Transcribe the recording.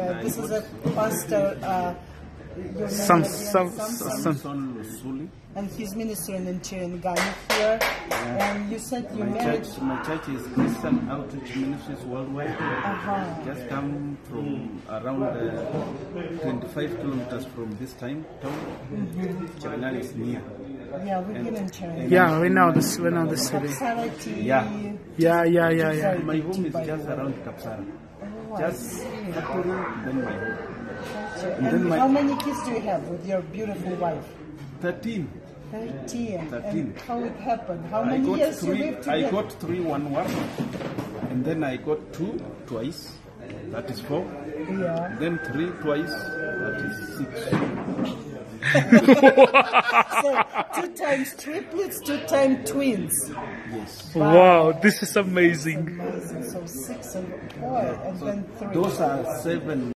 This is a pastor. Your Samson Suli. and he's ministering in Ghana here. And you said you married. My church is Christian Outreach Ministries Worldwide. Just come from around 25 kilometers from this town. China is near. Yeah, we've been in China. Yeah, we know this city. Yeah. My home is just around Kapsara. Just Kapuru, then my home. And how many kids do you have with your beautiful wife? 13. 13. 13. And how it happened? How many years you lived together? I got 3, 1, and then I got 2 twice. That is 4. Yeah. Then 3 twice. That is 6. So 2 times triplets, 2 times twins. Yes. Wow, this is amazing. Amazing. So 6 and 4, and then 3. Those are 7.